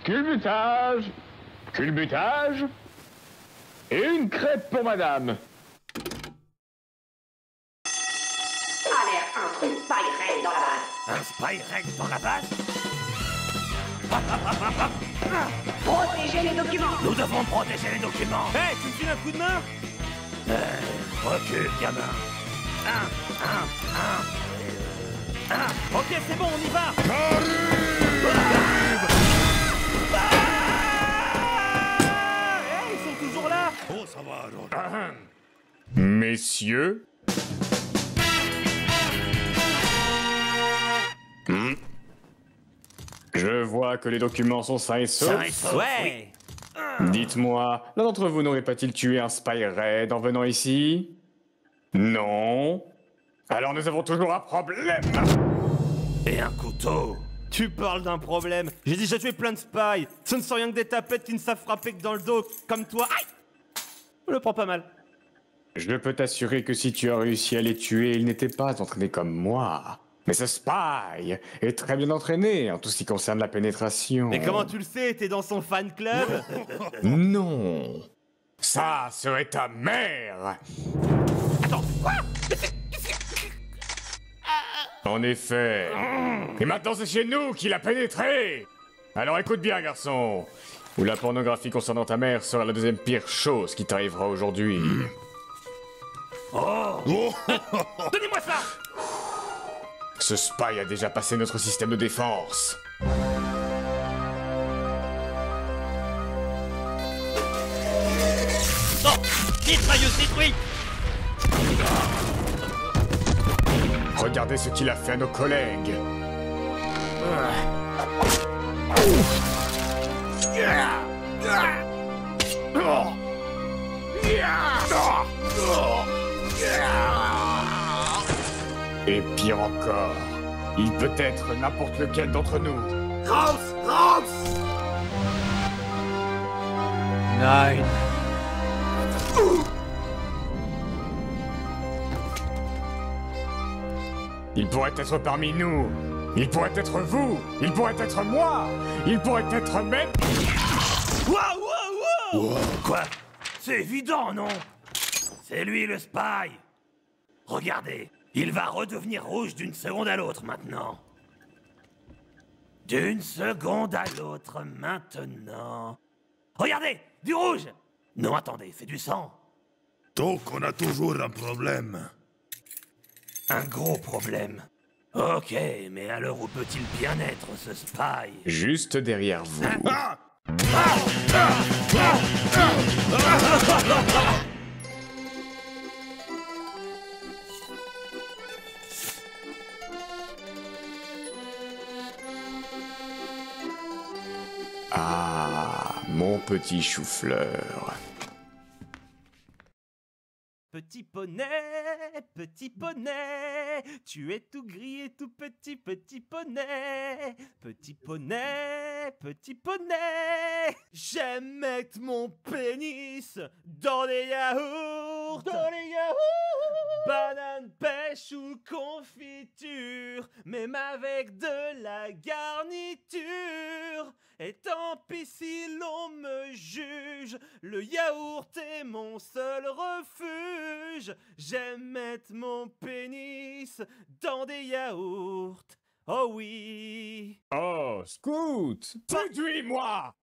Culbutage, culbutage, et une crêpe pour madame. Alerte, un truc Spyrail dans la base. Un Spyrail dans la base? Protégez les documents. Nous devons protéger les documents. Hé, tu me files un coup de main? Recule, gamin. Ok, c'est bon, on y va. Hey, ils sont toujours là. Oh, ça va, alors. Messieurs, je vois que les documents sont sains et saufs. Ouais. Dites-moi, l'un d'entre vous n'aurait pas-il tué un Spyraid en venant ici? Non. Alors nous avons toujours un problème. Et un couteau. Tu parles d'un problème. J'ai déjà tué plein de spies. Ce ne sont rien que des tapettes qui ne savent frapper que dans le dos, comme toi. Aïe! Je le prends pas mal. Je peux t'assurer que si tu as réussi à les tuer, ils n'étaient pas entraînés comme moi. Mais ce spy est très bien entraîné en tout ce qui concerne la pénétration. Mais comment tu le sais? T'es dans son fan club? Non. Ça serait ta mère. Attends, quoi? En effet. Et maintenant c'est chez nous qu'il a pénétré. Alors écoute bien, garçon. Ou la pornographie concernant ta mère sera la deuxième pire chose qui t'arrivera aujourd'hui. Donnez-moi ça! Ce spy a déjà passé notre système de défense. Oh! Mitrailleuse détruite! Regardez ce qu'il a fait à nos collègues. Et pire encore, il peut être n'importe lequel d'entre nous. Nine. Il pourrait être parmi nous. Il pourrait être vous. Il pourrait être moi. Il pourrait être même... Wow! Quoi? C'est évident, non? C'est lui le spy. Regardez, il va redevenir rouge d'une seconde à l'autre maintenant. D'une seconde à l'autre maintenant. Regardez, du rouge! Non, attendez, c'est du sang. Donc, on a toujours un problème. Un gros problème. Ok, mais alors où peut-il bien être, ce spy? Juste derrière vous. Ah, mon petit chou-fleur. Petit poney, tu es tout gris et tout petit, petit poney, petit poney, j'aime mettre mon pénis dans les yaourts, banane, pêche ou confiture, même avec de la garniture. Et tant pis si l'on me juge, le yaourt est mon seul refuge. J'aime mettre mon pénis dans des yaourts. Oh oui. Oh, Scoot! Séduis-moi!